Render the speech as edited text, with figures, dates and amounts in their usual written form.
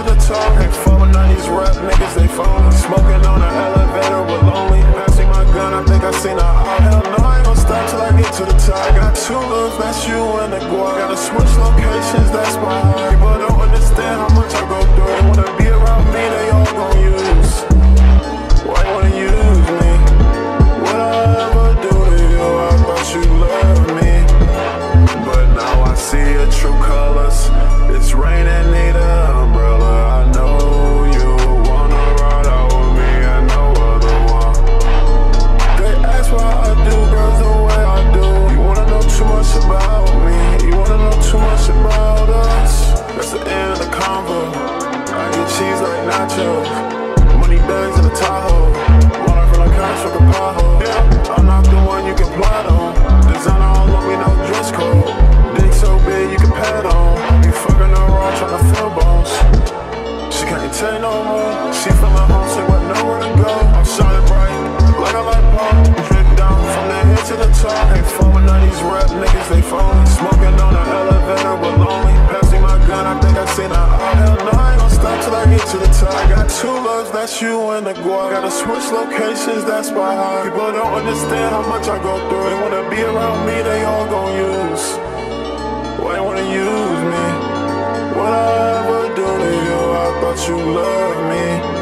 to the top. Ain't falling on these rap niggas, they phony. Smoking on an elevator with lonely. Passing my gun, I think I seen her out. Hell no, I ain't gon' stop till I get to the top. I got two loves, that's you and the guap. Gotta switch locations, that's why people don't understand how much I go through. They wanna be around me, they all gon' use. Why you wanna use me? What I ever do to you? I thought you loved me, but now I see your true colors. It's raining, need an umbrella. I know you wanna ride out with me and no other one. They ask why I do girls the way I do. You wanna know too much about me, you wanna know too much about us. That's the end of the convo. I eat cheese like nachos, money bags in the Tahoe. Water from the couch with the pothole. Yeah, I'm not the one you can plot on. Designer all on me, no dress code. Dick so big you can pad on. You fucking her raw, tryna feel bones. She can't take no more. She feeling homesick with nowhere to go. I'm shining bright like a light bulb. Drip down from the head to the top. Ain't falling on these rap niggas, they phony. Smoking on an elevator with lonely. Passing my gun, I think I seen her out. Hell no, I ain't gon' stop till I get to the top. I got two loves, that's you and the guap. Gotta switch locations, that's why people don't understand how much I go through. They wanna be around me, they all gon' use. Why you wanna use me? What I ever do to you? I thought you loved me.